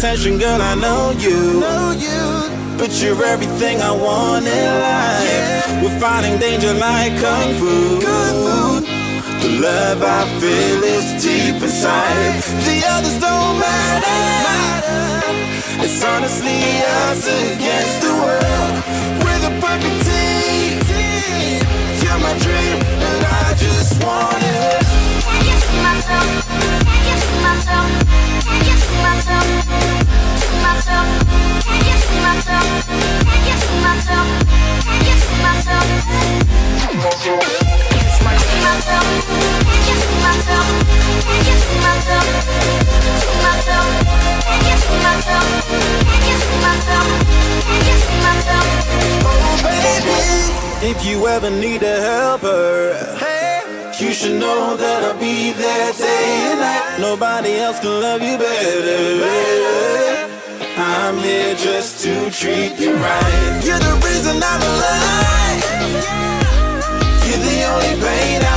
attention, girl, I know you. But you're everything I want in life. We're fighting danger like Kung Fu. The love I feel is deep inside. The others don't matter. It's honestly us against the world. We're the perfect team. You're my dream, and I just want it. Can you see myself? Can you see myself? Can you see myself? See myself? Can you see myself? Can you see myself? Can you see myself? See myself? Can you see myself? Can you see myself? See myself? Can you see myself? Can you see myself? Can you see myself? Oh baby, if you ever need a helper, you should know that I'll be there day and night. Nobody else can love you better. I'm here just to treat you right. You're the reason I'm alive. You're the only pain